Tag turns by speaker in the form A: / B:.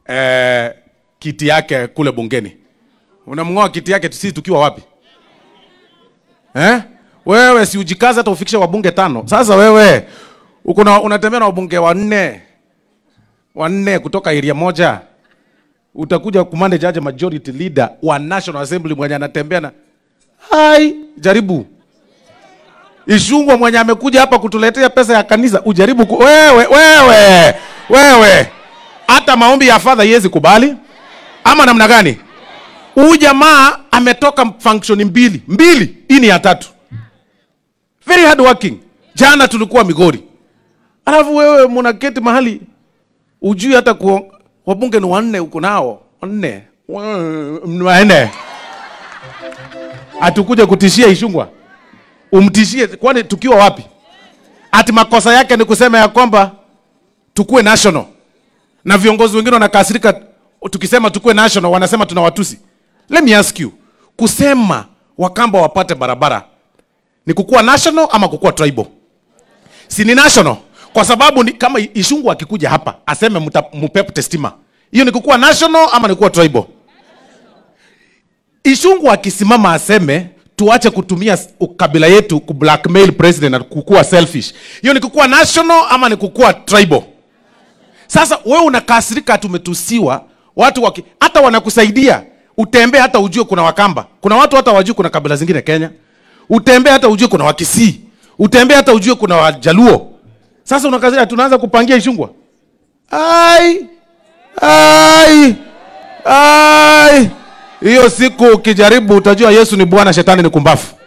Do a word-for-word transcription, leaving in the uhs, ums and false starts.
A: eh, kiti yake kule bungeni. Unamngoa kiti yake sisi tukiwa wapi? Eh? Wewe si ujikaza hata ufikishe wabunge tano. Sasa wewe uko na unatembea na wabunge wanne. Wanne kutoka area moja. Utakuja kumande jaji majority leader wa National Assembly mwenye anatembea na hai jaribu. Ichungwah mwenye amekuja hapa kutuletea pesa ya kanisa ujaribu ku... wewe wewe wewe hata maombi ya father yezi kubali ama namna gani? Huyu jamaa ametoka function mbili mbili hii ni ya tatu. Very hard working. Jana tulikuwa Migori. Alafu wewe mnaketi mahali ujui hata ku wabunge ni wanne uko nao wanne wanne. Atakuja kutishia Ichungwah. Umtishie kwani tukiwa wapi? Ati makosa yake ni kusema ya kwamba tukue national. Na viongozi wengine wanakasirika tukisema tukue national wanasema tunawatusi. Let me ask you, kusema Wakamba wapate barabara ni kukua national ama kukua tribal? Si ni national. Kwa sababu ni, kama Ichungwah akikuja hapa aseme mupepe testima. Hiyo ni kukua national ama ni kukua tribal? Ichungwah akisimama aseme tuache kutumia ukabila yetu ku blackmail president na kukua selfish. Hiyo ni kukua national ama ni kukua tribal? Sasa wewe unakasirika tumetusiwa watu waki, hata wanakusaidia utembee hata ujue kuna Wakamba. Kuna watu hata wajue kuna kabila zingine Kenya. Utembee hata ujue kuna Wakisii. Utembee hata ujue kuna Wajaluo. Sasa unakasirika tunaanza kupangia Ichungwah. Ai! Ai! Ai! Hiyo siku ukijaribu utajua Yesu ni Bwana, shetani ni kumbafu.